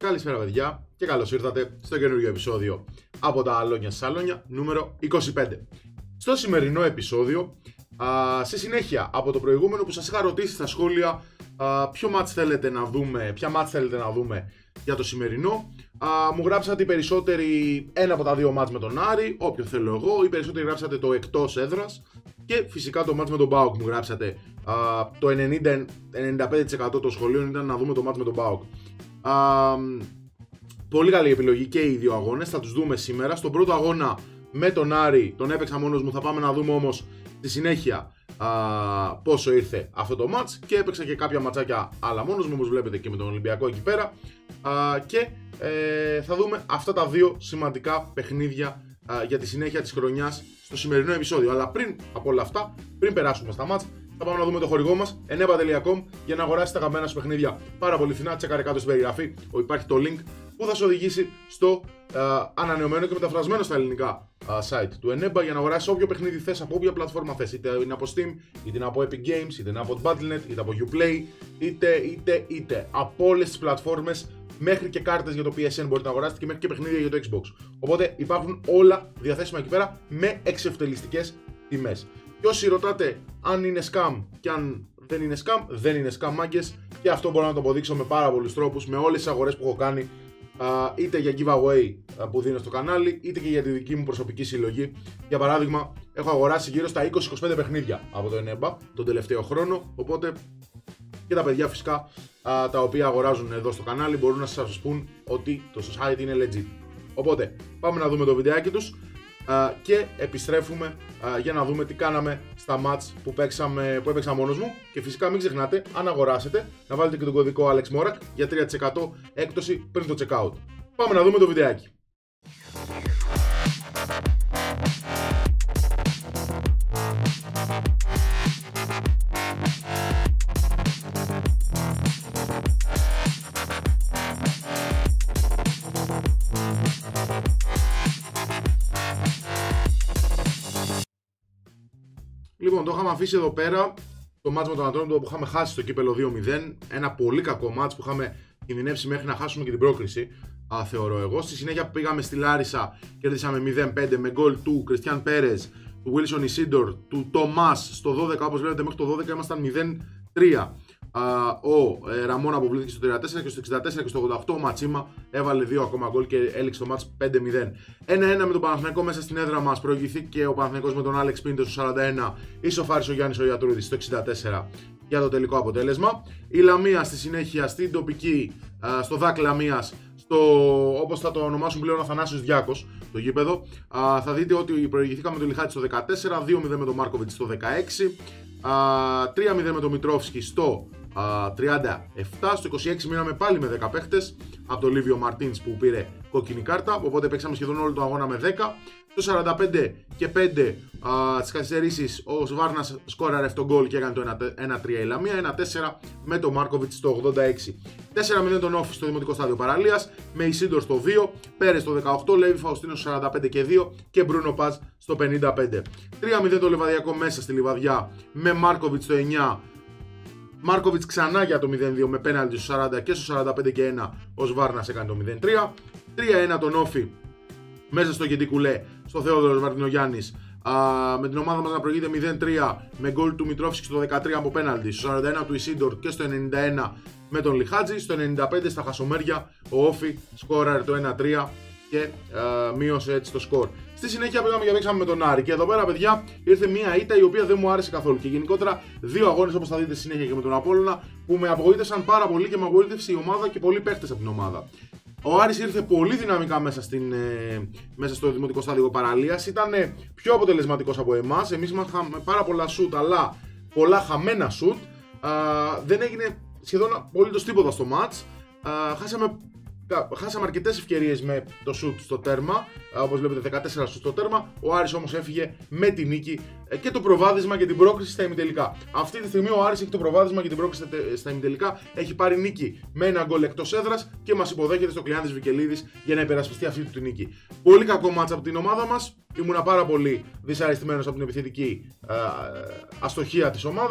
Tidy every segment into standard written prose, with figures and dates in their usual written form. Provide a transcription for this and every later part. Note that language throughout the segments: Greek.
Καλησπέρα παιδιά και καλώς ήρθατε στο καινούργιο επεισόδιο από τα Αλόνια Σαλόνια νούμερο 25. Στο σημερινό επεισόδιο, σε συνέχεια από το προηγούμενο που σας είχα ρωτήσει στα σχόλια ποια μάτς θέλετε να δούμε για το σημερινό, μου γράψατε οι περισσότεροι ένα από τα δύο μάτς με τον Άρη, όποιο θέλω εγώ, οι περισσότεροι γράψατε το εκτός έδρας και φυσικά το μάτς με τον ΠΑΟΚ μου γράψατε. Το 90-95% των σχολείων ήταν να δούμε το μάτς με τον ΠΑΟΚ. Πολύ καλή επιλογή και οι δύο αγώνες, θα τους δούμε σήμερα. Στον πρώτο αγώνα με τον Άρη τον έπαιξα μόνος μου, θα πάμε να δούμε όμως στη συνέχεια πόσο ήρθε αυτό το μάτς και έπαιξα και κάποια ματσάκια άλλα μόνος μου, όπως βλέπετε και με τον Ολυμπιακό εκεί πέρα, και θα δούμε αυτά τα δύο σημαντικά παιχνίδια για τη συνέχεια της χρονιάς στο σημερινό επεισόδιο. Αλλά πριν από όλα αυτά, πριν περάσουμε στα μάτς, θα πάμε να δούμε το χορηγό μας eneba.com για να αγοράσεις τα αγαπημένα σου παιχνίδια πάρα πολύ φθηνά. Τσεκάρε κάτω στην περιγραφή, υπάρχει το link που θα σε οδηγήσει στο ανανεωμένο και μεταφρασμένο στα ελληνικά site του Eneba για να αγοράσεις όποιο παιχνίδι θες από όποια πλατφόρμα θες. Είτε είναι από Steam, είτε είναι από Epic Games, είτε είναι από Battle.net, είτε από Uplay, είτε από όλες τις πλατφόρμες. Μέχρι και κάρτες για το PSN μπορείτε να αγοράσετε και μέχρι και παιχνίδια για το Xbox. Οπότε υπάρχουν όλα διαθέσιμα εκεί πέρα με εξευτελιστικές τιμές. Και όσοι ρωτάτε αν είναι scam και αν δεν είναι scam, δεν είναι scam, μάγκες, και αυτό μπορώ να το αποδείξω με πάρα πολλούς τρόπους, με όλες τις αγορές που έχω κάνει, είτε για giveaway που δίνω στο κανάλι, είτε και για τη δική μου προσωπική συλλογή. Για παράδειγμα, έχω αγοράσει γύρω στα 20-25 παιχνίδια από το Eneba τον τελευταίο χρόνο, οπότε και τα παιδιά φυσικά τα οποία αγοράζουν εδώ στο κανάλι μπορούν να σας πούν ότι το site είναι legit. Οπότε πάμε να δούμε το βιντεάκι τους και επιστρέφουμε για να δούμε τι κάναμε στα μάτς που έπαιξα μόνος μου. Και φυσικά μην ξεχνάτε, αν αγοράσετε, να βάλετε και τον κωδικό AlexMorak για 3% έκπτωση πριν το checkout. Πάμε να δούμε το βιντεάκι. Λοιπόν, το είχαμε αφήσει εδώ πέρα το μάτς με τον Ατρόμητο που είχαμε χάσει στο κύπελο 2-0. Ένα πολύ κακό μάτς που είχαμε κινδυνεύσει μέχρι να χάσουμε και την πρόκριση, θεωρώ εγώ. Στη συνέχεια πήγαμε στη Λάρισα, κερδίσαμε 0-5 με γκολ του Κριστιαν Πέρες, του Wilson Isidor, του Τομάς στο 12. Όπως βλέπετε, μέχρι το 12 ήμασταν 0-3. Ο Ραμόν αποβλήθηκε στο 34 και στο 64 και στο 88 ο Ματσίμα έβαλε 2 ακόμα γκολ και έληξε το μάτς 5-0. 1-1 με τον Παναθηναϊκό μέσα στην έδρα μας. Προηγηθήκε ο Παναθηναϊκός με τον Άλεξ Πίντο στο 41. Ισοφάρισε ο Γιάννης ο Ιατρούδης στο 64 για το τελικό αποτέλεσμα. Η Λαμία στη συνέχεια στην τοπική, στο ΔΑΚ Λαμίας, όπως θα το ονομάσουν πλέον Αθανάσιος Διάκος, το γήπεδο, θα δείτε ότι προηγηθήκαμε με τον Λιχάτη στο 14, 2-0 με τον Μάρκοβιτς στο 16, 3-0 με τον Μητρόφσκι στο 37, στο 26 μείναμε πάλι με 10 παίχτες από το Λίβιο Μαρτίνς που πήρε κόκκινη κάρτα, οπότε παίξαμε σχεδόν όλο τον αγώνα με 10. Στο 45 και 5 τις καθυστερήσεις ο Σβάρνας σκόραρε αυτό γκολ και έκανε το 1-3 η Λαμία, 1-4 με τον Μάρκοβιτς στο 86. 4-0 τον Όφη στο Δημοτικό Στάδιο Παραλίας με Ισίντορ στο 2, Πέρες στο 18, Λέβη Φαουστίνος στο 45 και 2 και Μπρούνο Παζ στο 55. 3-0 το Λιβαδιακό μέσα στη Λιβαδιά με Μάρκοβιτς στο 9. Μάρκοβιτς ξανά για το 0-2 με πέναλτι στο 40 και στο 45 και 1 ο Σβάρνας έκανε το 0-3. 3-1 τον Όφη μέσα στο Γεντικουλέ στο Θεόδωρος Μαρτινογιάννης, με την ομάδα μας να προηγείται 0-3 με γκολ του Μητρόφσκι στο 13 από πέναλτι, στο 41 του Ισίντορ και στο 91 με τον Λιχάτζη. Στο 95 στα χασομέρια ο Όφη σκόραρε το 1-3 και μείωσε έτσι το σκορ. Στη συνέχεια πήγαμε και παίξαμε με τον Άρη. Και εδώ πέρα, παιδιά, ήρθε μια ήττα η οποία δεν μου άρεσε καθόλου. Και γενικότερα δύο αγώνες, όπως θα δείτε στη συνέχεια και με τον Απόλλωνα, που με απογοήτευσαν πάρα πολύ και με απογοήτευσε η ομάδα και πολλοί παίχτες από την ομάδα. Ο Άρης ήρθε πολύ δυναμικά μέσα στο Δημοτικό Στάδιο Παραλίας. Ήταν πιο αποτελεσματικός από εμάς. Εμείς είχαμε πάρα πολλά σουτ, αλλά πολλά χαμένα σουτ. Δεν έγινε σχεδόν απολύτως τίποτα στο μάτς. Χάσαμε αρκετές ευκαιρίες με το σουτ στο τέρμα, όπως βλέπετε 14 σουτ στο τέρμα. Ο Άρης όμως έφυγε με τη νίκη και το προβάδισμα και την πρόκριση στα ημιτελικά. Αυτή τη στιγμή ο Άρης έχει το προβάδισμα και την πρόκριση στα ημιτελικά. Έχει πάρει νίκη με ένα γκολ εκτός έδρας και μας υποδέχεται στο Κλεάνθης Βικελίδης για να υπερασπιστεί αυτή τη νίκη. Πολύ κακό μάτσα από την ομάδα μας. Ήμουνα πάρα πολύ δυσαρεστημένος από την επιθετική αστοχία της ομάδας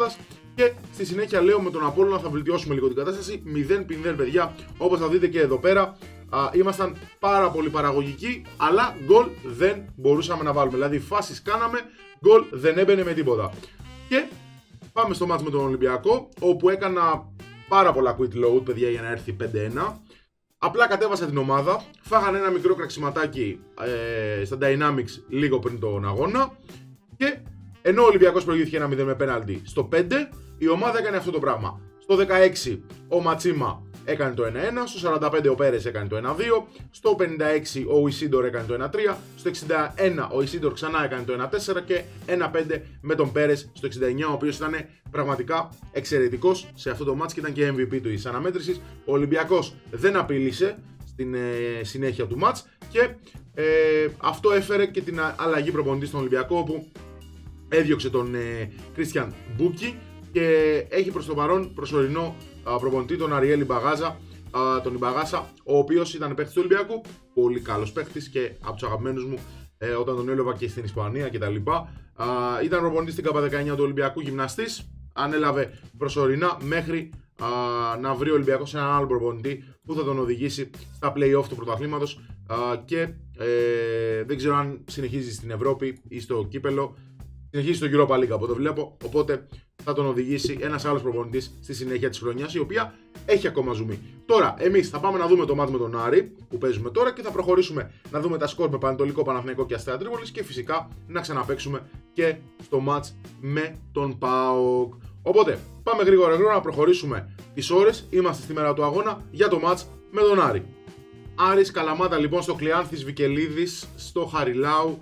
Και στη συνέχεια λέω με τον Απόλλωνα θα βελτιώσουμε λίγο την κατάσταση. 0-0 παιδιά, όπως θα δείτε και εδώ πέρα. Ήμασταν πάρα πολύ παραγωγικοί, αλλά γκολ δεν μπορούσαμε να βάλουμε. Δηλαδή φάσεις κάναμε, γκολ δεν έμπαινε με τίποτα. Και πάμε στο μάτς με τον Ολυμπιακό, όπου έκανα πάρα πολλά quit load παιδιά για να έρθει 5-1. Απλά κατέβασα την ομάδα, φάγανε ένα μικρό κραξιματάκι στα Dynamics λίγο πριν τον αγώνα. Και ενώ ο Ολυμπιακός προηγήθηκε 1-0 με πέναλτι στο 5, η ομάδα έκανε αυτό το πράγμα. Στο 16 ο Ματσίμα έκανε το 1-1, στο 45 ο Πέρες έκανε το 1-2, στο 56 ο Ισίντορ έκανε το 1-3, στο 61 ο Ισίντορ ξανά έκανε το 1-4 και 1-5 με τον Πέρες στο 69, ο οποίος ήταν πραγματικά εξαιρετικός σε αυτό το μάτς και ήταν και MVP της αναμέτρησης. Ο Ολυμπιακός δεν απείλησε στην συνέχεια του μάτς και αυτό έφερε και την αλλαγή προπονητή στον Ολυμπιακό, όπου έδιωξε τον Κρίστιαν Μπούκι και έχει προς το παρόν προσωρινό προπονητή τον Αριέλ Ιμπαγάζα, τον Ιμπαγάσα, ο οποίος ήταν παίκτης του Ολυμπιακού, πολύ καλός παίκτης και από τους αγαπημένους μου όταν τον έλαβα και στην Ισπανία κτλ. Ήταν προπονητής στην ΚΑΠΑ 19 του Ολυμπιακού, γυμναστής, ανέλαβε προσωρινά μέχρι να βρει ο Ολυμπιακός έναν άλλο προπονητή που θα τον οδηγήσει στα play-off του πρωταθλήματος και δεν ξέρω αν συνεχίζει στην Ευρώπη ή στο κύπελο. Συνεχίζει στο Europa League από το βλέπω, οπότε θα τον οδηγήσει ένας άλλος προπονητής στη συνέχεια της χρονιάς, η οποία έχει ακόμα ζουμί. Τώρα, εμείς θα πάμε να δούμε το μάτς με τον Άρη που παίζουμε τώρα και θα προχωρήσουμε να δούμε τα σκορ με Πανετολικό, Παναθηναϊκό και Αστέρα Τρίπολης και φυσικά να ξαναπαίξουμε και στο μάτς με τον ΠΑΟΚ. Οπότε, πάμε γρήγορα να προχωρήσουμε τις ώρες. Είμαστε στη μέρα του αγώνα για το μάτς με τον Άρη. Άρης Καλαμάτα λοιπόν στο Κλεάνθης Βικελίδης στο Χαριλάου.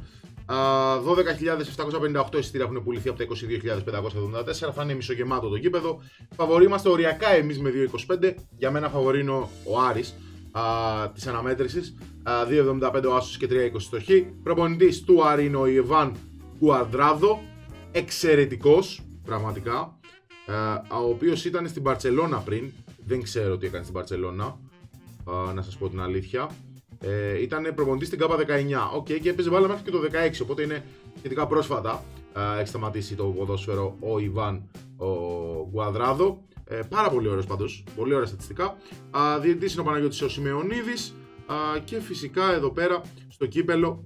12.758 εισιτήρια έχουν πουληθεί από τα 22.574. Θα είναι μισογεμάτο το γήπεδο. Φαβορί είμαστε οριακά εμείς με 2.25. Για μένα φαβορί είναι ο Άρης της αναμέτρησης. 2.75 ο Άσος και 3.20 το Χ. Προπονητής του Άρη είναι ο Ιβάν Γκουαντράδο. Εξαιρετικός πραγματικά. Ο οποίος ήταν στην Μπαρτσελώνα πριν. Δεν ξέρω τι έκανε στην Μπαρτσελώνα, να σας πω την αλήθεια. Ήταν προπονητής στην ΚΑΠΑ 19 και έπαιζε μπάλα μέχρι και το 16, οπότε είναι σχετικά πρόσφατα έχει σταματήσει το ποδόσφαιρο ο Ιβάν Γκουαδράδο. Πάρα πολύ ωραίος πάντως, πολύ ωραία στατιστικά. Διαιτητής είναι ο Παναγιώτης ο Σιμεωνίδης και φυσικά εδώ πέρα στο κύπελο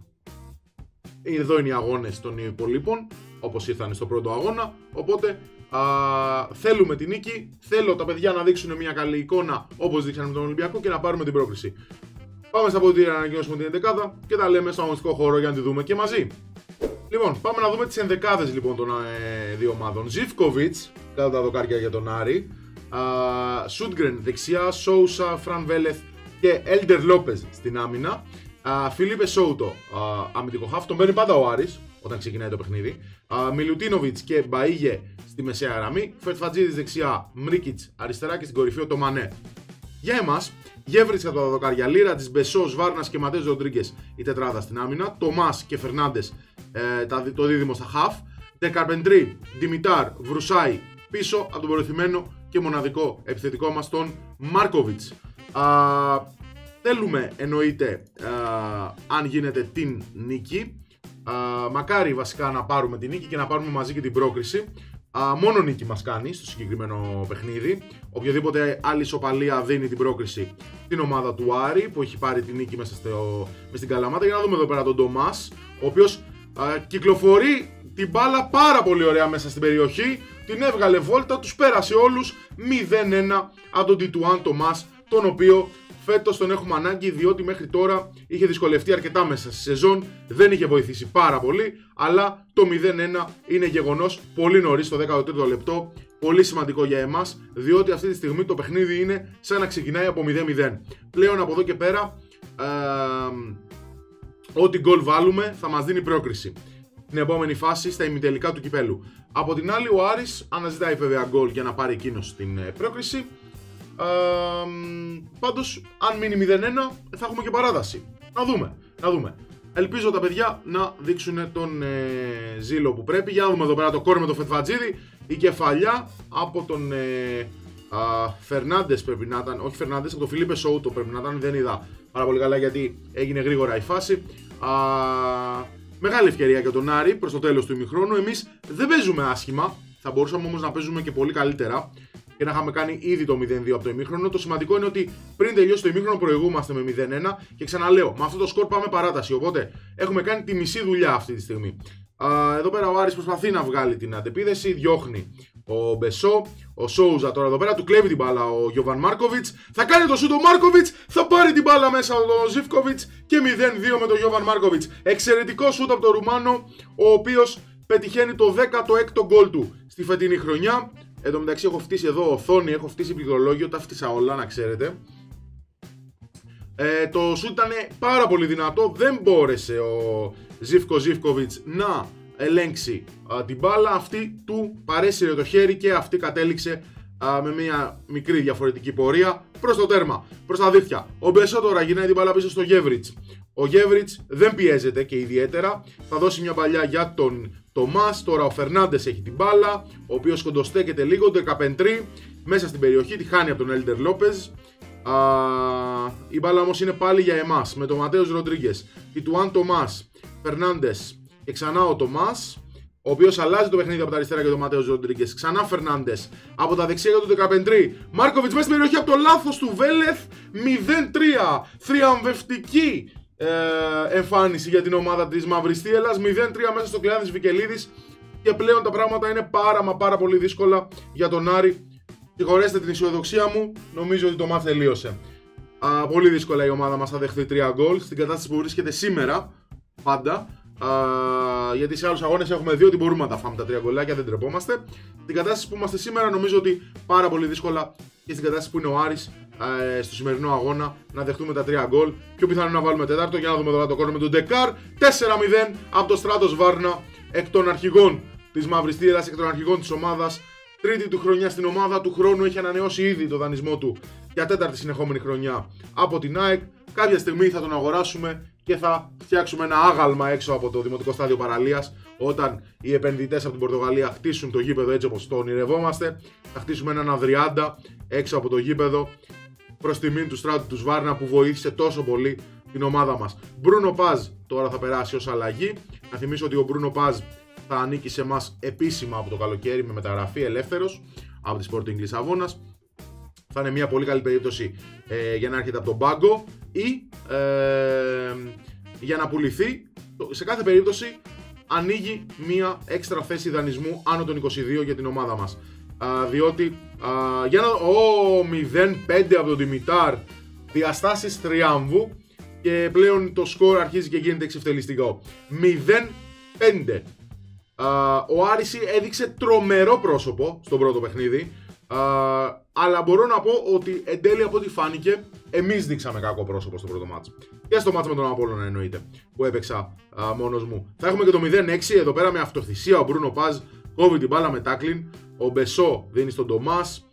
εδώ είναι οι αγώνες των υπολείπων όπως ήρθαν στο πρώτο αγώνα, οπότε θέλουμε την νίκη, θέλω τα παιδιά να δείξουν μια καλή εικόνα όπως δείξαν με τον Ολυμπιακό και να πάρουμε την πρόκριση. Πάμε στα ποδητήρια να ανακοινώσουμε την ενδεκάδα και τα λέμε στο αγωνιστικό χώρο για να τη δούμε και μαζί. Λοιπόν, πάμε να δούμε τις ενδεκάδες λοιπόν των δύο ομάδων. Ζιβκοβιτς κάτω τα δοκάρια για τον Άρη, Σούντγκρεν δεξιά, Σόουσα, Φραν Βέλεθ και Έλντερ Λόπεζ στην άμυνα, Φιλίπε Σόουτο αμυντικό χαφ, τον παίρνει πάντα ο Άρης όταν ξεκινάει το παιχνίδι, Μιλουτίνοβιτς και Μπαΐγε στη μεσαία γραμμή, Φερτφατζίδης δεξιά, Μρίκιτς αριστερά και στην κορυφή ο Τομανέ. Για εμάς, Γεύριτς κατά τα δοκάρια, Λίρατζης, Μπεσός, Βάρνας και Ματές Ροντρίγκες η τετράδα στην άμυνα, Τομάς και Φερνάντες το δίδυμο στα χαφ, Ντεκαρπεντρί, Ντιμιτάρ, Βρουσάη πίσω από τον προηγουμένο και μοναδικό επιθετικό μας τον Μάρκοβιτς. Θέλουμε εννοείται αν γίνεται την νίκη, μακάρι βασικά να πάρουμε την νίκη και να πάρουμε μαζί και την πρόκριση. Μόνο νίκη μας κάνει στο συγκεκριμένο παιχνίδι. Οποιοδήποτε άλλη ισοπαλία δίνει την πρόκριση στην ομάδα του Άρη που έχει πάρει την νίκη μέσα στην Καλαμάτα. Για να δούμε εδώ πέρα τον Τομάς, ο οποίος κυκλοφορεί την μπάλα πάρα πολύ ωραία μέσα στην περιοχή. Την έβγαλε βόλτα, τους πέρασε όλους 0-1 από τον Τιτουάν Τομάς, τον οποίο φέτος τον έχουμε ανάγκη διότι μέχρι τώρα είχε δυσκολευτεί αρκετά μέσα στη σεζόν, δεν είχε βοηθήσει πάρα πολύ, αλλά το 0-1 είναι γεγονός πολύ νωρίς στο 13ο λεπτό, πολύ σημαντικό για εμάς, διότι αυτή τη στιγμή το παιχνίδι είναι σαν να ξεκινάει από 0-0. Πλέον από εδώ και πέρα, ό,τι γκολ βάλουμε θα μας δίνει πρόκριση την επόμενη φάση στα ημιτελικά του κυπέλου. Από την άλλη ο Άρης αναζητάει βέβαια γκολ για να πάρει εκείνος την πρόκριση. Πάντως αν μείνει 0-1 θα έχουμε και παράταση. Να δούμε. Ελπίζω τα παιδιά να δείξουν τον ζήλο που πρέπει. Για να δούμε εδώ πέρα το κόρ με το Φετφατζίδη. Η κεφαλιά από τον Φερνάντες πρέπει να ήταν. Όχι Φερνάντες, από τον Φιλίπε Σόουτο πρέπει να ήταν. Δεν είδα πάρα πολύ καλά γιατί έγινε γρήγορα η φάση. Μεγάλη ευκαιρία για τον Άρη προς το τέλος του ημιχρόνου. Εμείς δεν παίζουμε άσχημα. Θα μπορούσαμε όμως να παίζουμε και πολύ καλύτερα και να είχαμε κάνει ήδη το 0-2 από το ημίχρονο. Το σημαντικό είναι ότι πριν τελειώσει το ημίχρονο προηγούμαστε με 0-1 και ξαναλέω, με αυτό το σκορ πάμε παράταση. Οπότε έχουμε κάνει τη μισή δουλειά αυτή τη στιγμή. Εδώ πέρα ο Άρης προσπαθεί να βγάλει την αντεπίδεση, διώχνει ο Μπεσό, ο Σόουζα τώρα εδώ πέρα, του κλέβει την μπάλα ο Γιωβαν Μάρκοβιτς, θα κάνει το σούτ ο Μάρκοβιτς, θα πάρει την μπάλα μέσα από τον Ζίβκοβιτς και 0-2 με τον Γιωβαν Μάρκοβιτς. Εξαιρετικό σούτ από τον Ρουμάνο, ο οποίος πετυχαίνει το 16ο γκολ του στη φετινή χρονιά. Εν τω μεταξύ έχω φτύσει εδώ οθόνη, έχω φτύσει πληκτρολόγιο, τα φτύσα όλα να ξέρετε. Το σούτ ήταν πάρα πολύ δυνατό, δεν μπόρεσε ο Ζίβκοβιτς να ελέγξει την μπάλα, αυτή του παρέσυρε το χέρι και αυτή κατέληξε με μια μικρή διαφορετική πορεία προς το τέρμα, προς τα δίχτυα. Ο Μπεσό τώρα γυρνάει την μπάλα πίσω στο Γέβριτς. Ο Γέβριτς δεν πιέζεται και ιδιαίτερα, θα δώσει μια παλιά για τον Τομάς. Τώρα ο Φερνάντες έχει την μπάλα, ο οποίος κοντοστέκεται λίγο, το Καπεντρί μέσα στην περιοχή, τη χάνει από τον Έλντερ Λόπεζ. Η μπάλα όμως είναι πάλι για εμάς, με τον Ματέος Ροντρίγκες, Τιτουάν Τομάς, Φερνάντες και ξανά ο Τομάς, ο οποίος αλλάζει το παιχνίδι από τα αριστερά και τον Ματέος Ροντρίγκες. Ξανά Φερνάντες από τα δεξιά για τον Δεκαπεντρί. Μάρκοβιτς μέσα στην περιοχή από το λάθος του Βέλεθ. 0-3. Θριαμβευτική εμφάνιση για την ομάδα της Μαύρης Θύελλας. 0-3 μέσα στο κλειάδι της Βικελίδης. Και πλέον τα πράγματα είναι πάρα πολύ δύσκολα για τον Άρη. Συγχωρέστε την αισιοδοξία μου, νομίζω ότι το μάτς τελείωσε. Πολύ δύσκολα η ομάδα μας θα δεχθεί 3 γκολ στην κατάσταση που βρίσκεται σήμερα. Πάντα. Γιατί σε άλλους αγώνες έχουμε δει ότι μπορούμε να τα φάμε τα 3 γκολάκια, δεν τρεπόμαστε. Στην κατάσταση που είμαστε σήμερα, νομίζω ότι πάρα πολύ δύσκολα και στην κατάσταση που είναι ο Άρης στο σημερινό αγώνα να δεχτούμε τα 3 γκολ. Πιο πιθανό να βάλουμε τέταρτο. Για να δούμε τώρα το κόρνο με τον Ντεκάρ. 4-0 από το Στράτος Βάρνα, εκ των αρχηγών της Μαύρης Θύελλας, εκ των αρχηγών της ομάδας. Τρίτη του χρονιά στην ομάδα, του χρόνου έχει ανανεώσει ήδη το δανεισμό του για τέταρτη συνεχόμενη χρονιά από την ΑΕΚ. Κάποια στιγμή θα τον αγοράσουμε και θα φτιάξουμε ένα άγαλμα έξω από το Δημοτικό Στάδιο Παραλίας. Όταν οι επενδυτές από την Πορτογαλία χτίσουν το γήπεδο έτσι όπως το ονειρευόμαστε, θα χτίσουμε έναν αδριάντα έξω από το γήπεδο προς τιμήν του Στράτου του Σβάρνα που βοήθησε τόσο πολύ την ομάδα μας. Μπρούνο Πάζ τώρα θα περάσει ως αλλαγή. Να θυμίσω ότι ο Μπρούνο Πάζ θα ανήκει σε εμάς επίσημα από το καλοκαίρι με μεταγραφή ελεύθερος από τη Sporting Λισαβόνας. Θα είναι μια πολύ καλή περίπτωση για να έρχεται από τον πάγκο ή για να πουληθεί. Σε κάθε περίπτωση ανοίγει μια έξτρα θέση δανεισμού άνω των 22 για την ομάδα μας. Διότι για να... 0-5 από τον Δημητάρ, διαστάσεις τριάμβου και πλέον το σκορ αρχίζει και γίνεται εξευτελιστικό. 0-5. Ο Άρης έδειξε τρομερό πρόσωπο στο πρώτο παιχνίδι, αλλά μπορώ να πω ότι εν τέλει από ό,τι φάνηκε εμείς δείξαμε κακό πρόσωπο στο πρώτο μάτς. Και στο μάτς με τον Απόλλωνα εννοείται, που έπαιξα μόνος μου. Θα έχουμε και το 0-6 εδώ πέρα με αυτοθυσία. Ο Μπρούνο Πάζ κόβει την μπάλα με τάκλιν. Ο Μπεσό δίνει στον Τομάς,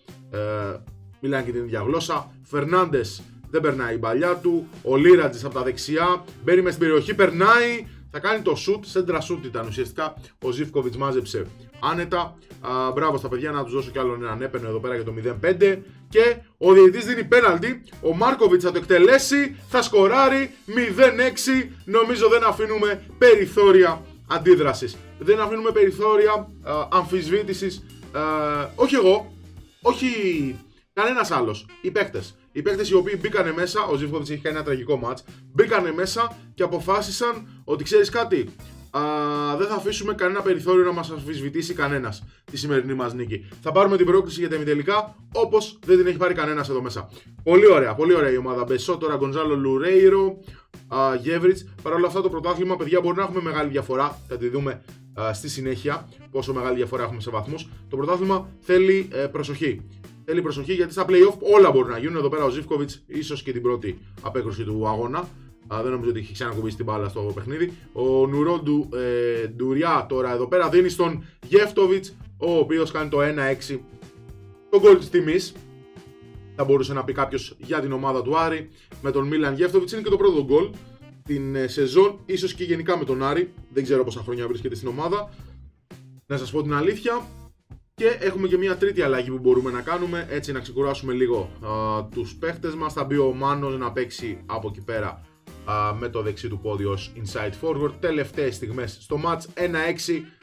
μιλάνε και την ίδια γλώσσα. Φερνάντες δεν περνάει η μπαλιά του. Ο Λίρατζης από τα δεξιά μπαίνει μες στην περιοχή, περνάει. Θα κάνει το shoot, σέντρα shoot ήταν ουσιαστικά. Ο Ζίβκοβιτς μάζεψε άνετα. Μπράβο στα παιδιά, να τους δώσω κι άλλον έναν έπαινο εδώ πέρα για το 0-5. Και ο διαιτητής δίνει πέναλτι. Ο Μάρκοβιτς θα το εκτελέσει, θα σκοράρει 0-6. Νομίζω δεν αφήνουμε περιθώρια αντίδρασης. Δεν αφήνουμε περιθώρια αμφισβήτησης. Όχι εγώ, όχι κανένας άλλος. Οι παίκτες. Οι παίκτες οι οποίοι μπήκανε μέσα, ο Ζίβκοβιτς έχει κάνει ένα τραγικό μάτς, μπήκανε μέσα και αποφάσισαν ότι ξέρεις κάτι, δεν θα αφήσουμε κανένα περιθώριο να μας αμφισβητήσει κανένας τη σημερινή μας νίκη. Θα πάρουμε την πρόκριση για τα ημιτελικά όπως δεν την έχει πάρει κανένας εδώ μέσα. Πολύ ωραία η ομάδα. Μπεσό, τώρα Γκονζάλο Λουρέιρο, Γέβριτς. Παρ' όλα αυτά το πρωτάθλημα, παιδιά, μπορεί να έχουμε μεγάλη διαφορά. Θα τη δούμε στη συνέχεια πόσο μεγάλη διαφορά έχουμε σε βαθμούς. Το πρωτάθλημα θέλει προσοχή. Θέλει προσοχή γιατί στα play-off όλα μπορούν να γίνουν. Εδώ πέρα ο Ζίβκοβιτς ίσως και την πρώτη απέκρουση του αγώνα. Δεν νομίζω ότι έχει ξανακουμπήσει την μπάλα στο παιχνίδι. Ο Νουρό Ντουριά τώρα εδώ πέρα δίνει στον Γεύτοβιτς, ο οποίος κάνει το 1-6. Το γκολ της τιμής. Θα μπορούσε να πει κάποιος για την ομάδα του Άρη. Με τον Μίλαν Γεύτοβιτς είναι και το πρώτο γκολ την σεζόν. Ίσως και γενικά με τον Άρη. Δεν ξέρω πόσα χρόνια βρίσκεται στην ομάδα. Να σας πω την αλήθεια. Και έχουμε και μια τρίτη αλλαγή που μπορούμε να κάνουμε, έτσι να ξεκουράσουμε λίγο τους παίχτες μας. Θα μπει ο Μάνος να παίξει από εκεί πέρα με το δεξί του πόδι ως inside forward. Τελευταίες στιγμές στο match, 1-6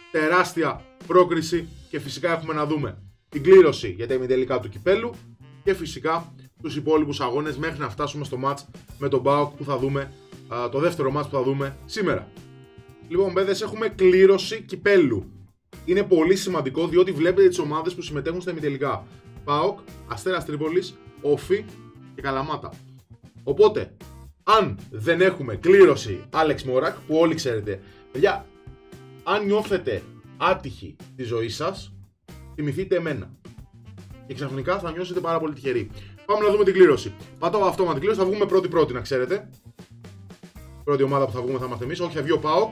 τεράστια πρόκριση και φυσικά έχουμε να δούμε την κλήρωση για τα ημιτελικά του κυπέλου και φυσικά τους υπόλοιπους αγώνες μέχρι να φτάσουμε στο match με τον ΠΑΟΚ που θα δούμε, το δεύτερο match που θα δούμε σήμερα. Λοιπόν, παιδες, έχουμε κλήρωση κυπέλου. Είναι πολύ σημαντικό διότι βλέπετε τις ομάδες που συμμετέχουν στα ημιτελικά. ΠΑΟΚ, Αστέρας Τρίπολης, Όφι και Καλαμάτα. Οπότε, αν δεν έχουμε κλήρωση Άλεξ Μόρακ, που όλοι ξέρετε, παιδιά, αν νιώθετε άτυχοι στη ζωή σας, θυμηθείτε εμένα. Και ξαφνικά θα νιώσετε πάρα πολύ τυχεροί. Πάμε να δούμε την κλήρωση. Πατάω αυτόματη κλήρωση, θα βγούμε πρώτη-πρώτη, να ξέρετε. Πρώτη ομάδα που θα βγούμε θα είμαστε εμείς, όχι θα βγει ο ΠΑΟΚ.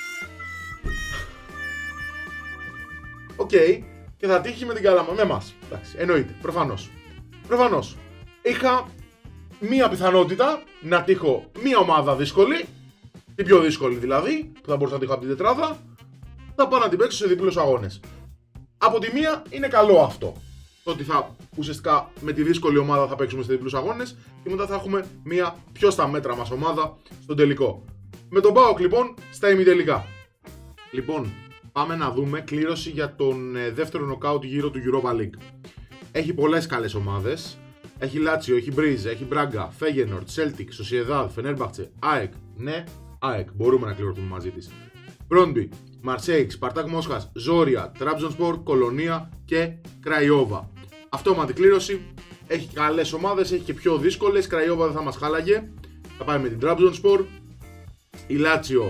Οκ, και θα τύχει με την Καλαμάτα, με εμάς. Εντάξει, εννοείται, προφανώς. Είχα μία πιθανότητα να τύχω μία ομάδα δύσκολη, την πιο δύσκολη δηλαδή, που θα μπορούσα να τύχω από την τετράδα, θα πάω να την παίξω σε διπλούς αγώνες. Από τη μία είναι καλό αυτό. Το ότι θα ουσιαστικά με τη δύσκολη ομάδα θα παίξουμε σε διπλούς αγώνες και μετά θα έχουμε μία πιο στα μέτρα μας ομάδα στον τελικό. Με τον ΠΑΟΚ λοιπόν στα ημιτελικά. Λοιπόν, πάμε να δούμε κλήρωση για τον δεύτερο νοκάουτ γύρο του Europa League. Έχει πολλές καλές ομάδες. Έχει Λάτσιο, έχει Μπρίζ, έχει Μπράγκα, Φέγενορτ, Σέλτικ, Σοσιεδάδ, Φενέρμπαχτσε, ΑΕΚ. Ναι, ΑΕΚ, μπορούμε να κληρωθούμε μαζί της. Μπρόντμπι, Μαρσέικ, Σπαρτάκ Μόσχας, Ζόρια, Τράμπζονσπορ, Κολονία και Κραϊόβα. Αυτόματη κλήρωση. Έχει καλές ομάδες, έχει και πιο δύσκολες. Κραϊόβα δεν θα μας χάλαγε. Θα πάει με την Τράμπζονσπορ. Η Λάτσιο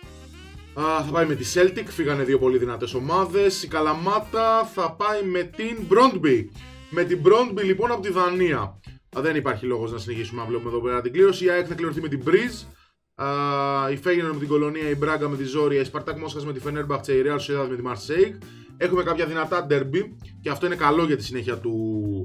θα πάει με τη Celtic. Φύγανε δύο πολύ δυνατές ομάδες. Η Καλαμάτα θα πάει με την Μπρόντμπι. Με την Μπρόντμπι λοιπόν από τη Δανία. Δεν υπάρχει λόγος να συνεχίσουμε να βλέπουμε εδώ πέρα την κλήρωση. Η ΑΕΚ θα κληρωθεί με την Μπρίζ. Η Φέγενορ με την Κολονία, η Μπράγκα με τη Ζόρια, η Σπαρτάκ Μόσχας με τη Φενέρμπαχτσε, η Ρεάλ Σοσιεδάδ με τη Μαρσέικ. Έχουμε κάποια δυνατά ντέρμπι και αυτό είναι καλό για τη συνέχεια του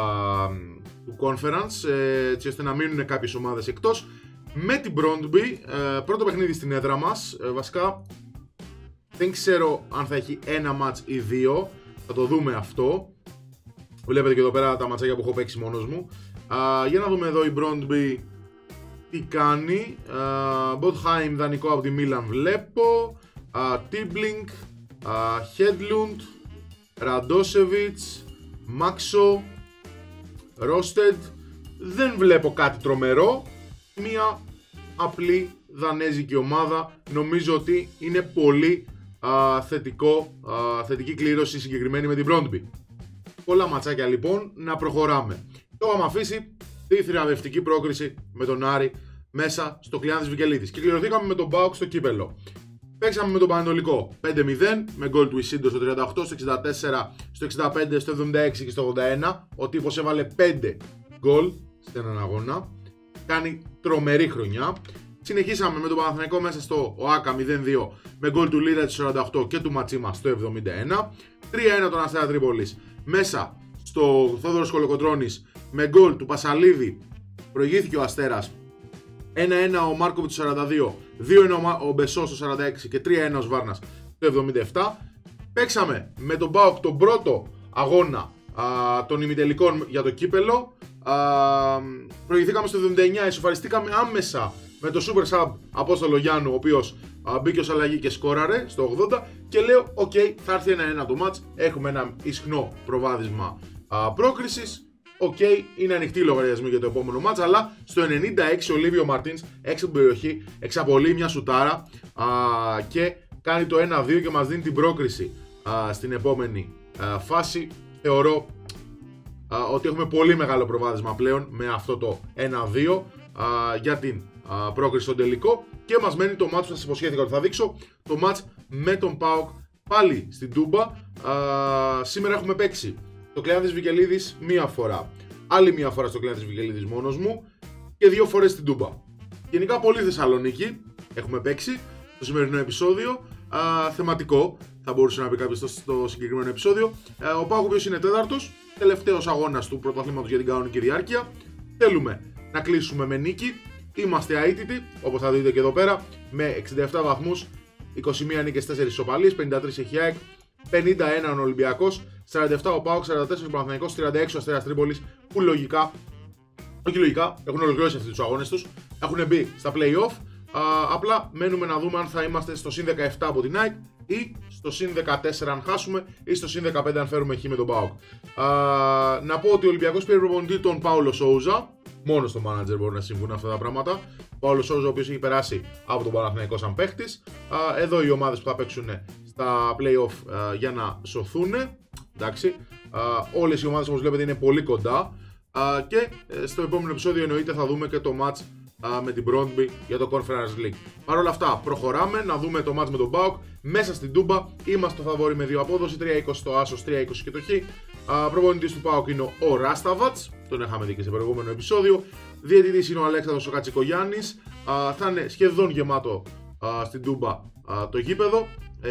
conference, έτσι ώστε να μείνουν κάποιες ομάδες εκτός. Με την Μπρόντμπι, πρώτο παιχνίδι στην έδρα μας. Βασικά δεν ξέρω αν θα έχει ένα μάτς ή δύο. Θα το δούμε αυτό. Βλέπετε και εδώ πέρα τα ματσάκια που έχω παίξει μόνος μου. Για να δούμε εδώ η Μπρόντμπι τι κάνει. Μποτχάιμ δανεικό από τη Μίλαν βλέπω. Τίμπλινγκ, Χέντλουντ, Ραντόσεβιτς, Μάξο, Ρόστεντ. Δεν βλέπω κάτι τρομερό. Μία απλή δανέζικη ομάδα. Νομίζω ότι είναι πολύ θετική κλήρωση συγκεκριμένη με την Μπρόντμπι. Πολλά ματσάκια λοιπόν, να προχωράμε. Το είχαμε αφήσει τη θριαμβευτική πρόκριση με τον Άρη μέσα στο Κλειάνθης Βικελίδης και κληρωθήκαμε με τον ΠΑΟΚ στο κύπελο. Παίξαμε με τον Πανετολικό 5-0 με γκολ του Ισίντο στο 38, στο 64, στο 65, στο 76 και στο 81. Ο τύπος έβαλε 5 γκολ σε έναν αγώνα. Κάνει τρομερή χρονιά. Συνεχίσαμε με τον Παναθηναϊκό μέσα στο ΟΑΚΑ 0-2 με γκολ του Λίρα στο 48 και του Ματσίμα στο 71. 3-1 τον Αστέρα Τρίπολης μέσα στο Θόδωρος Κολοκοτρώνης με γκολ του Πασαλίδη. Προηγήθηκε ο Αστέρας 1-1 ο Μάρκοβιτς στο 42, 2-1 ο Μπεσός στο 46 και 3-1 ο Σβάρνας στο 77. Παίξαμε με τον ΠΑΟΚ τον πρώτο αγώνα των ημιτελικών για το κύπελο. Προηγηθήκαμε στο 79, ισοφαριστήκαμε άμεσα με το Super Sub Απόστολο Γιάννου, ο οποίος μπήκε ως αλλαγή και σκόραρε στο 80 και λέω οκ, θα έρθει 1-1 το μάτς, έχουμε ένα ισχνό προβάδισμα πρόκρισης. Οκ, είναι ανοιχτή η λογαριασμή για το επόμενο μάτς, αλλά στο 96 ο Λίβιο Μαρτίνς έξω από την περιοχή εξαπολύει μια σουτάρα και κάνει το 1-2 και μας δίνει την πρόκριση στην επόμενη φάση. Θεωρώ ότι έχουμε πολύ μεγάλο προβάδισμα πλέον με αυτό το 1-2 για την πρόκριση στον τελικό και μας μένει το μάτς που σας υποσχέθηκα ότι θα δείξω, το μάτς με τον ΠΑΟΚ πάλι στην Τούμπα. Σήμερα έχουμε παίξει το Κλειάνθης Βικελίδης μία φορά, άλλη μία φορά στο Κλειάνθης Βικελίδης μόνος μου και 2 φορές στην Τούμπα. Γενικά πολύ Θεσσαλονίκη έχουμε παίξει στο σημερινό επεισόδιο. Θεματικό θα μπορούσε να πει κάποιος στο συγκεκριμένο επεισόδιο. Ο ΠΑΟΚ, ο οποίος είναι τέταρτος, τελευταίος αγώνας του πρωταθλήματος για την κανονική διάρκεια. Θέλουμε να κλείσουμε με νίκη. Είμαστε αίτητοι, όπως θα δείτε και εδώ πέρα, με 67 βαθμούς, 21 νίκες, 4 ισοπαλίες, 53 έχει ΑΕΚ, 51 ο Ολυμπιακός, 47 ο ΠΑΟΚ, 44 ο Παναθηναϊκός, 36 ο Αστέρας Τρίπολης, που λογικά έχουν ολοκληρώσει αυτούς τους αγώνες τους, έχουν μπει στα play-off. Απλά μένουμε να δούμε αν θα είμαστε στο συν 17 από την ΑΕΚ ή στο συν 14 αν χάσουμε ή στο συν 15 αν φέρουμε χ με τον ΠΑΟΚ. Να πω ότι ο Ολυμπιακός πήρε προπονητή τον Πάολο Σόουζα. Μόνο στο manager μπορεί να συμβούν αυτά τα πράγματα. Ο Πάολο Σόουζα, ο οποίος έχει περάσει από τον Παναθηναϊκό σαν παίχτης. Εδώ οι ομάδες που θα παίξουν στα play-off για να σωθούν. Εντάξει. Όλες οι ομάδες όπως βλέπετε είναι πολύ κοντά. Και στο επόμενο επεισόδιο εννοείται θα δούμε και το match με την Brøndby για το Conference League. Παρ' όλα αυτά, προχωράμε να δούμε το match με τον ΠΑΟΚ μέσα στην Τούμπα. Είμαστε το φαβόρι με 2 απόδοση, 3-20 το άσος, 3-20 και το χ. Προπονητής του ΠΑΟΚ είναι ο Ράσταβατς, τον είχαμε δει και σε προηγούμενο επεισόδιο. Διαιτητής είναι ο Αλέξανδρος ο Κατσικογιάννης. Θα είναι σχεδόν γεμάτο στην Τούμπα το γήπεδο.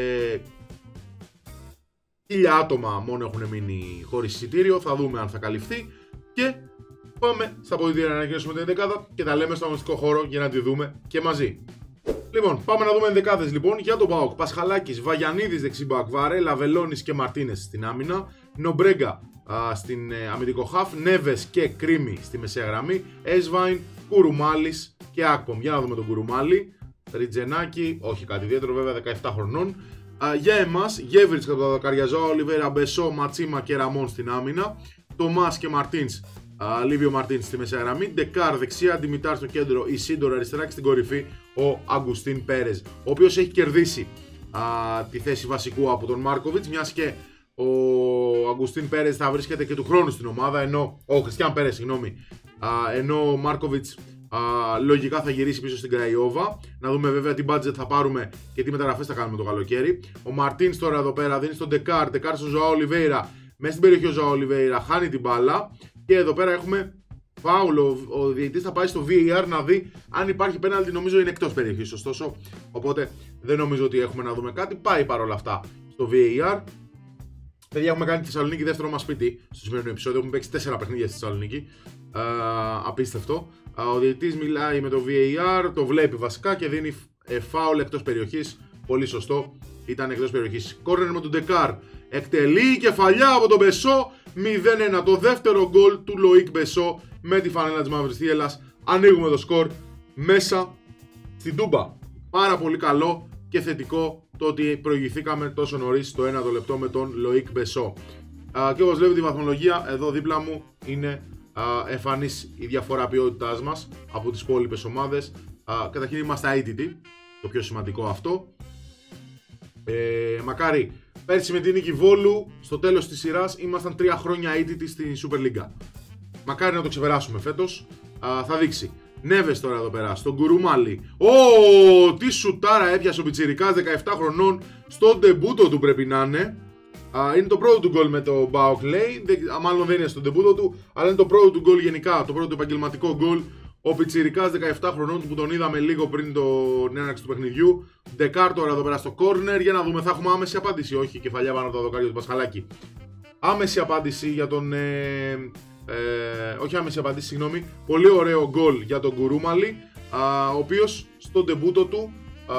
1000 άτομα μόνο έχουν μείνει χωρίς εισιτήριο. Θα δούμε αν θα καλυφθεί. Και πάμε στα αποδυτήρια να ανακοινώσουμε την ενδεκάδα και τα λέμε στο αγωνιστικό χώρο για να τη δούμε και μαζί. Λοιπόν, πάμε να δούμε ενδεκάδες λοιπόν για τον ΠΑΟΚ. Πασχαλάκης, Βαγιανίδης δεξιμπακ, Βαρέλα, Βελώνης και Μαρτίνες στην άμυνα. Νομπρέγκα στην αμυντικό χαφ. Νέβες και Κρίμη στη μεσαία γραμμή. Έσβαϊν, Κουρουμάλης και Άκπομ. Για να δούμε τον Κουρουμάλη. Ριτζενάκη, όχι κάτι ιδιαίτερο βέβαια, 17 χρονών. Για εμάς, Γέβριτς κατά τα δοκάρια, Ζωάο Ολιβέρα, Μπεσό, Ματσίμα και Ραμόν στην άμυνα. Τομάς και Μαρτίνς, Λίβιο Μαρτίνς στη μεσαία γραμμή. Ντεκάρ δεξιά, Ντιμητάρ στο κέντρο, Ισίντορ αριστερά και στην κορυφή ο Αγκουστίν Πέρες, ο οποίος έχει κερδίσει τη θέση βασικού από τον Μάρκοβιτς, μιας και ο Αγκουστίν Πέρες θα βρίσκεται και του χρόνου στην ομάδα, ενώ ο Χριστιαν Πέρες, συγγνώμη, ενώ ο Μάρκοβιτς λογικά θα γυρίσει πίσω στην Κραϊόβα. Να δούμε βέβαια τι budget θα πάρουμε και τι μεταγραφές θα κάνουμε το καλοκαίρι. Ο Μαρτίνς τώρα εδώ πέρα δίνει στον Ντεκάρ, Ντεκάρ στον Ζωάο Ολιβέιρα. Μέσα στην περιοχή ο Ζωάο Ολιβέιρα χάνει την μπάλα. Και εδώ πέρα έχουμε φάουλο. Ο διαιτητής θα πάει στο VAR να δει αν υπάρχει πέναλτι. Νομίζω είναι εκτός περιοχής, ωστόσο. Οπότε δεν νομίζω ότι έχουμε να δούμε κάτι. Πάει παρόλα αυτά στο VAR. Παιδιά, έχουμε κάνει τη Θεσσαλονίκη δεύτερο μας σπίτι στο σημερινό επεισόδιο. Έχουμε παίξει 4 παιχνίδια στη Θεσσαλονίκη. Απίστευτο. Ο διαιτητής μιλάει με το VAR, το βλέπει βασικά και δίνει φάουλ εκτός περιοχής. Πολύ σωστό. Ήταν εκτός περιοχής. Κόρνερ με τον Ντεκάρ. Εκτελεί η κεφαλιά από τον Μπεσό. 0-1. Το δεύτερο γκολ του Λοίκ Μπεσό με τη φανέλα της Μαύρης Θύελλας. Ανοίγουμε το σκορ μέσα στην Τούμπα. Πάρα πολύ καλό και θετικό το ότι προηγηθήκαμε τόσο νωρίς στο 1ο λεπτό με τον Λοίκ Μπεσό. Και όπως βλέπετε η βαθμολογία εδώ δίπλα μου είναι εμφανής η διαφορά ποιότητάς μας από τις υπόλοιπες ομάδες. Καταρχήν είμαστε αίτητοι, το πιο σημαντικό αυτό. Μακάρι πέρσι με την νίκη Βόλου στο τέλος της σειράς ήμασταν 3 χρόνια αίτητοι στη Super League. Μακάρι να το ξεπεράσουμε φέτος. Θα δείξει. Νέβες τώρα εδώ πέρα στον Κουρουμάλη. Τι σουτάρα έπιασε ο πιτσιρικάς, 17 χρονών, στο ντεμπούτο του πρέπει να είναι. Είναι το πρώτο του γκολ με το ΠΑΟΚ λέει. Μάλλον δεν είναι στο ντεμπούτο του, αλλά είναι το πρώτο του γκολ γενικά, το πρώτο επαγγελματικό γκολ. Ο πιτσιρικάς 17 χρονών που τον είδαμε λίγο πριν την έναρξη του παιχνιδιού. Ντεκάρ τώρα εδώ πέρα στο corner. Για να δούμε, θα έχουμε άμεση απάντηση. Όχι, κεφαλιά πάνω από το δοκάρια του Πασχαλάκη. Άμεση απάντηση για τον. Όχι άμεση απάντηση, συγγνώμη. Πολύ ωραίο γκολ για τον Κουρουμάλη. Ο οποίος στο ντεμπούτο του.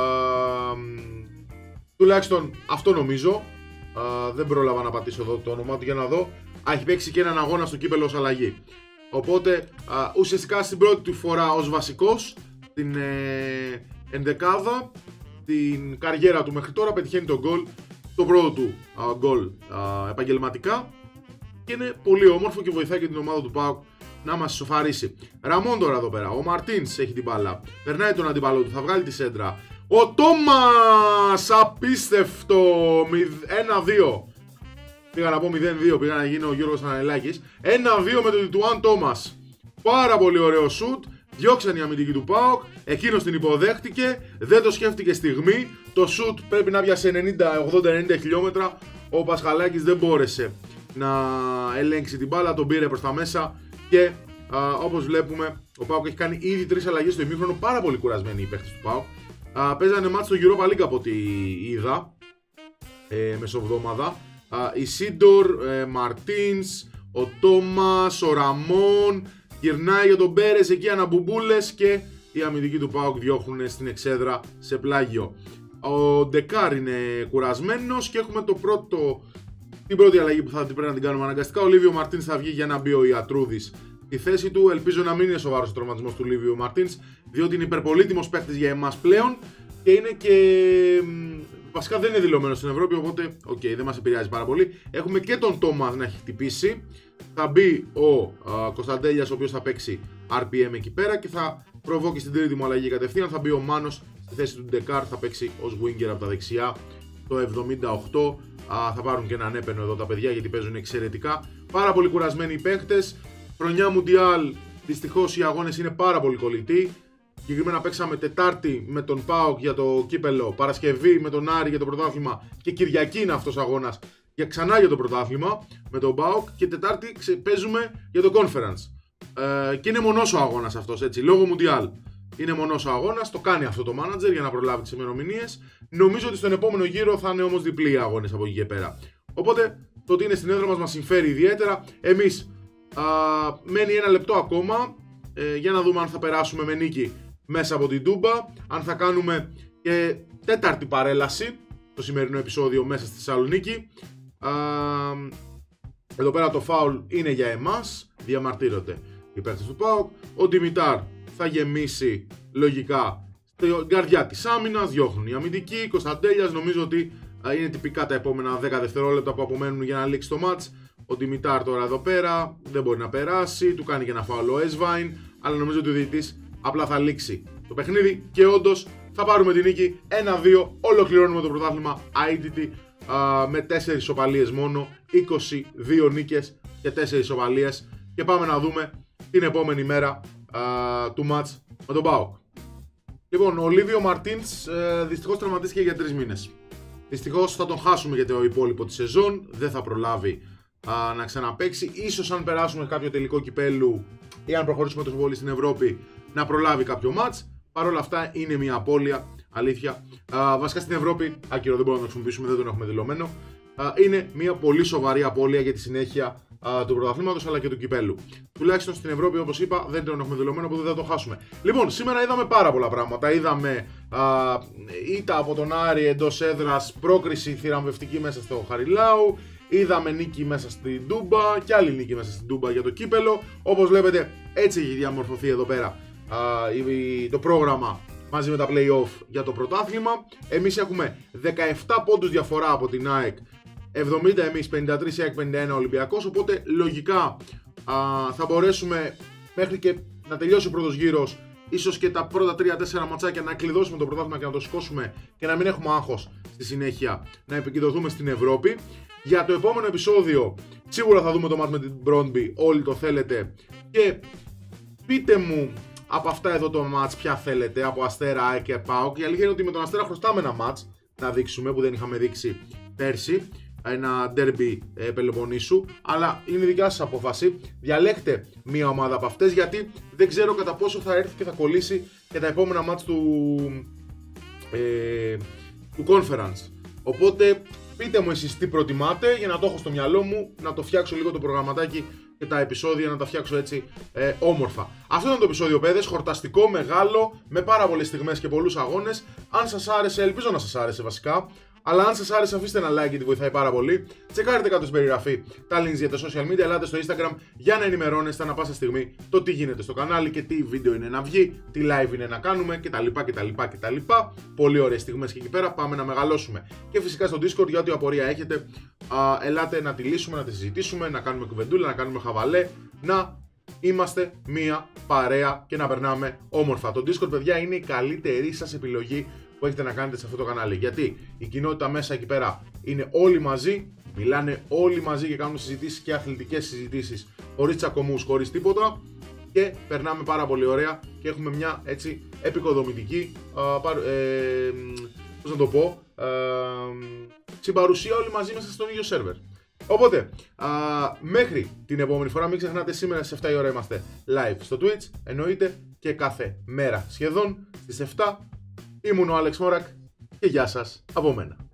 Τουλάχιστον αυτό νομίζω. Δεν πρόλαβα να πατήσω εδώ το όνομά του για να δω. Έχει παίξει και έναν αγώνα στο κύπελλο ως αλλαγή. Οπότε ουσιαστικά στην πρώτη του φορά ως βασικός την ενδεκάδα, την καριέρα του μέχρι τώρα πετυχαίνει τον γκολ, το πρώτο του γκολ επαγγελματικά και είναι πολύ όμορφο και βοηθάει και την ομάδα του ΠΑΟΚ να μας ισοφαρίσει. Ραμόν τώρα εδώ πέρα, ο Μαρτίνς έχει την μπάλα, περνάει τον αντίπαλο του, θα βγάλει τη σέντρα. Ο Τόμας, απίστευτο, 1-2. Πήγα να πω 0-2, πήγα να γίνει ο Γιώργος Ανανελάκης. 1-2 με τον Τιτουάν Τόμας. Πάρα πολύ ωραίο σουτ. Διώξαν οι αμυντικοί του ΠΑΟΚ. Εκείνος την υποδέχτηκε. Δεν το σκέφτηκε στιγμή. Το σουτ πρέπει να πιάσει 80-90 χιλιόμετρα. Ο Πασχαλάκης δεν μπόρεσε να ελέγξει την μπάλα. Τον πήρε προς τα μέσα. Και όπως βλέπουμε, ο ΠΑΟΚ έχει κάνει ήδη 3 αλλαγές στο ημίχρονο. Πάρα πολύ κουρασμένοι οι παίκτες του ΠΑΟΚ. Παίζανε μάτς στο Europa League από ό,τι είδα. Μεσοβδόμαδα. Η Σίντορ, Μαρτίνς, ο Τόμας, ο Ραμόν. Γυρνάει για τον Πέρες εκεί αναμπουμπούλες και οι αμυντικοί του ΠΑΟΚ διώχνουν στην εξέδρα σε πλάγιο. Ο Ντεκάρ είναι κουρασμένος και έχουμε την πρώτη αλλαγή που θα πρέπει να την κάνουμε αναγκαστικά. Ο Λίβιο Μαρτίνς θα βγει για να μπει ο Ιατρούδης στη θέση του. Ελπίζω να μην είναι σοβαρός ο τραυματισμός του Λίβιο Μαρτίνς, διότι είναι υπερπολίτιμος παίχτης για εμάς πλέον και είναι και βασικά δεν είναι δηλωμένο στην Ευρώπη, οπότε δεν μας επηρεάζει πάρα πολύ. Έχουμε και τον Τόμας να έχει χτυπήσει. Θα μπει ο Κωνσταντέλιας, ο οποίος θα παίξει RPM εκεί πέρα και θα προβώ και στην τρίτη μου αλλαγή κατευθείαν. Θα μπει ο Μάνος στη θέση του Ντεκάρ, θα παίξει ως winger από τα δεξιά το 78. Θα πάρουν και έναν έπαινο εδώ τα παιδιά γιατί παίζουν εξαιρετικά. Πάρα πολύ κουρασμένοι οι παίκτες. Χρονιά Μουντιάλ, δυστυχώς οι αγώνες είναι πάρα πολύ κολλητοί. Συγκεκριμένα παίξαμε Τετάρτη με τον ΠΑΟΚ για το κύπελο, Παρασκευή με τον Άρη για το πρωτάθλημα και Κυριακή είναι αυτός αγώνας ξανά για το πρωτάθλημα με τον ΠΑΟΚ και Τετάρτη παίζουμε για το Conference. Και είναι μονός ο αγώνας αυτός, έτσι, λόγω Μουντιάλ. Είναι μονός ο αγώνας, το κάνει αυτό το manager για να προλάβει τις ημερομηνίες. Νομίζω ότι στον επόμενο γύρο θα είναι όμως διπλοί οι αγώνες από εκεί και πέρα. Οπότε το ότι είναι στην έδρα μας συμφέρει ιδιαίτερα. Εμείς μένει ένα λεπτό ακόμα για να δούμε αν θα περάσουμε με νίκη μέσα από την Τούμπα, αν θα κάνουμε και τέταρτη παρέλαση το σημερινό επεισόδιο μέσα στη Θεσσαλονίκη. Εδώ πέρα το φάουλ είναι για εμάς, διαμαρτύρονται οι παίκτες του ΠΑΟΚ. Ο Ντιμητάρ θα γεμίσει λογικά στην καρδιά της άμυνας, διώχνουν οι αμυντικοί. Κωνσταντέλιας νομίζω ότι είναι τυπικά τα επόμενα 10 δευτερόλεπτα που απομένουν για να λήξει το μάτς. Ο Ντιμητάρ τώρα εδώ πέρα δεν μπορεί να περάσει, του κάνει και ένα φάουλ ο Έσβαϊν, αλλά νομίζω ότι ο διαιτητής απλά θα λήξει το παιχνίδι και όντως θα πάρουμε την νίκη 1-2, ολοκληρώνουμε το πρωτάθλημα ITT με 4 ισοπαλίες μόνο, 22 νίκες και 4 ισοπαλίες και πάμε να δούμε την επόμενη μέρα του μάτς με τον ΠΑΟΚ. Λοιπόν, ο Λίβιο Μαρτίνς δυστυχώς τραυματίστηκε για 3 μήνες. Δυστυχώς θα τον χάσουμε για το υπόλοιπο της σεζόν, δεν θα προλάβει να ξαναπαίξει. Ίσως αν περάσουμε κάποιο τελικό κυπέλου ή αν προχωρήσουμε τόσο πολύ στην Ευρώπη να προλάβει κάποιο μάτς. Παρ' όλα αυτά είναι μια απώλεια, αλήθεια. Βασικά στην Ευρώπη, άκυρο δεν μπορούμε να το χρησιμοποιήσουμε, δεν τον έχουμε δηλωμένο. Είναι μια πολύ σοβαρή απώλεια για τη συνέχεια του πρωταθλήματος αλλά και του κυπέλου. Τουλάχιστον στην Ευρώπη, όπως είπα, δεν τον έχουμε δηλωμένο, οπότε δεν θα το χάσουμε. Λοιπόν, σήμερα είδαμε πάρα πολλά πράγματα. Είδαμε ήττα από τον Άρη εντός έδρας, πρόκριση θηραμβευτική μέσα στο Χαριλάου. Είδαμε νίκη μέσα στην Τούμπα και άλλη νίκη μέσα στην Τούμπα για το κύπελο. Όπως βλέπετε, έτσι έχει διαμορφωθεί εδώ πέρα το πρόγραμμα μαζί με τα play-off για το πρωτάθλημα. Εμείς έχουμε 17 πόντους διαφορά από την ΑΕΚ, 70 εμείς, 53 ΑΕΚ, 51 Ολυμπιακός. Οπότε λογικά θα μπορέσουμε μέχρι και να τελειώσει ο πρώτος γύρος, ίσως και τα πρώτα 3-4 ματσάκια να κλειδώσουμε το πρωτάθλημα και να το σηκώσουμε και να μην έχουμε άγχος στη συνέχεια να επικεντρωθούμε στην Ευρώπη. Για το επόμενο επεισόδιο σίγουρα θα δούμε το μάτς με την Brøndby, όλοι το θέλετε, και πείτε μου από αυτά εδώ το μάτς ποια θέλετε, από Αστέρα, ΑΕΚ και ΠΑΟΚ. Η αλήθεια είναι ότι με τον Αστέρα χρωστάμε ένα μάτς να δείξουμε που δεν είχαμε δείξει πέρσι, ένα derby Πελοποννήσου, αλλά είναι δικιά σας απόφαση. Διαλέγτε μία ομάδα από αυτές, γιατί δεν ξέρω κατά πόσο θα έρθει και θα κολλήσει και τα επόμενα μάτς του Conference. Οπότε πείτε μου εσείς τι προτιμάτε για να το έχω στο μυαλό μου, να το φτιάξω λίγο το προγραμματάκι και τα επεισόδια να τα φτιάξω έτσι όμορφα. Αυτό ήταν το επεισόδιο, παιδες, χορταστικό, μεγάλο, με πάρα πολλές στιγμές και πολλούς αγώνες. Αν σας άρεσε, ελπίζω να σας άρεσε βασικά. Αλλά αν σας άρεσε, αφήστε ένα like γιατί βοηθάει πάρα πολύ. Τσεκάρετε κάτω στην περιγραφή τα links για τα social media. Ελάτε στο Instagram για να ενημερώνεστε ανά πάσα στιγμή το τι γίνεται στο κανάλι και τι βίντεο είναι να βγει, τι live είναι να κάνουμε κτλ. Πολύ ωραίες στιγμές και εκεί πέρα. Πάμε να μεγαλώσουμε. Και φυσικά στο Discord, για ό,τι απορία έχετε, ελάτε να τη λύσουμε, να τη συζητήσουμε, να κάνουμε κουβεντούλα, να κάνουμε χαβαλέ, να είμαστε μία παρέα και να περνάμε όμορφα. Το Discord, παιδιά, είναι η καλύτερη σας επιλογή που έχετε να κάνετε σε αυτό το κανάλι. Γιατί η κοινότητα μέσα εκεί πέρα είναι όλοι μαζί, μιλάνε όλοι μαζί και κάνουν συζητήσεις και αθλητικές συζητήσεις, χωρίς τσακωμούς, χωρίς τίποτα, και περνάμε πάρα πολύ ωραία και έχουμε μια έτσι επικοδομητική, πώς να το πω, συμπαρουσία όλοι μαζί μέσα στον ίδιο σερβερ. Οπότε, μέχρι την επόμενη φορά, μην ξεχνάτε, σήμερα στις 7 η ώρα είμαστε live στο Twitch, εννοείται, και κάθε μέρα σχεδόν στις 7. Ήμουν ο Άλεξ Μόρακ και γεια σας από μένα.